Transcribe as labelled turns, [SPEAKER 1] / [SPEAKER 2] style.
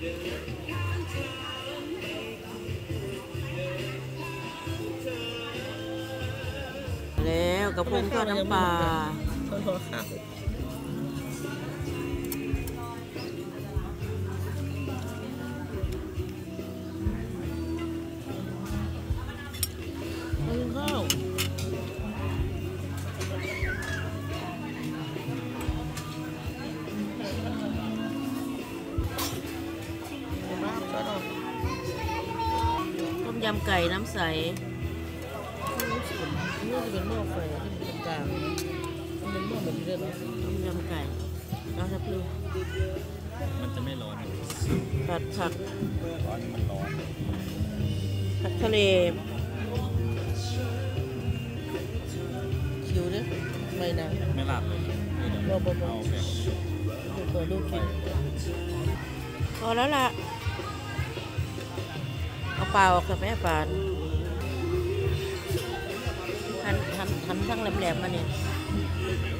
[SPEAKER 1] แล้วกระพงทอดน้ำปลา
[SPEAKER 2] ทอดข้าวข้าว
[SPEAKER 1] ต้มยำไก่น้ำใส
[SPEAKER 2] นี่จะเป็นหม้อไฟที่เป็นกลางมันเป็นหม้อแบบนี้เลยเหรอ
[SPEAKER 1] ต้มยำไก่เอาทับลูก
[SPEAKER 3] มันจะไม่ร้อน
[SPEAKER 1] ผัดผัก
[SPEAKER 3] ร้อนมันร้อน
[SPEAKER 1] ผัดทะเล
[SPEAKER 2] คิวด้วยไม่นะ
[SPEAKER 3] ไม่หลับเลย
[SPEAKER 2] รอ
[SPEAKER 3] เอาแบบ
[SPEAKER 2] เปิดลูกกิน
[SPEAKER 1] พอแล้วล่ะเอาเปล่าออกกับแม่ปานหันทั้งแหลมๆมาเนี่ย